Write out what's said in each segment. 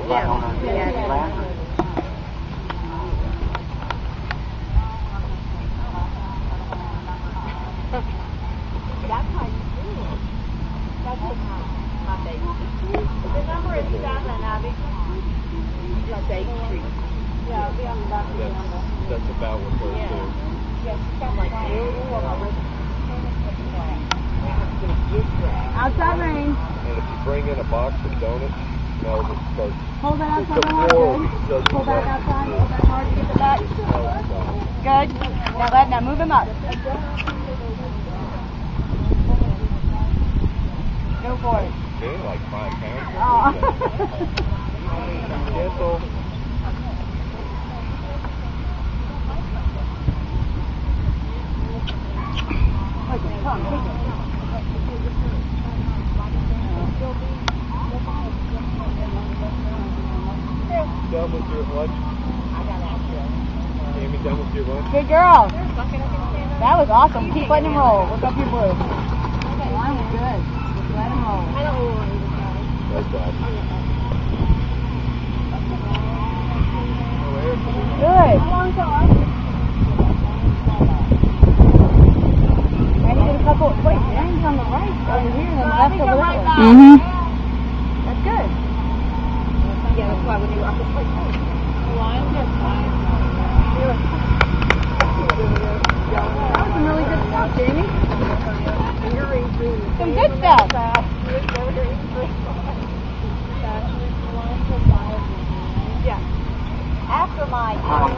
That's how you do it. That's my baby. The number is 7, Abby. Just 8 Street. Yeah, it'll be on the back of the number. That's about what those do. Yes, something like that. Outside range. And if you bring in a box of donuts, smells it starts. Hold that outside hard, good. Pull back outside, hold that hard to get the back. Good. Now move him up. Go for it. Okay, like 5 pounds. Oh. Gentle. Done with your lunch? Amy, done with your lunch? Good girl. That was awesome. Keep letting him roll. Look up your blue. Line was good. Just let him roll. I don't want to That's bad. Good. I needed a couple. Wait, Ryan's on the right over here and then left over there. That's good. Yeah, that's why when you walk the plate. That was some really good stuff, Jamie. Some good stuff. Yeah. After my number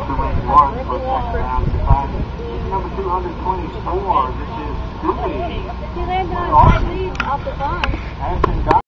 224, this is Goofy. He landed on 5 leads off the phone.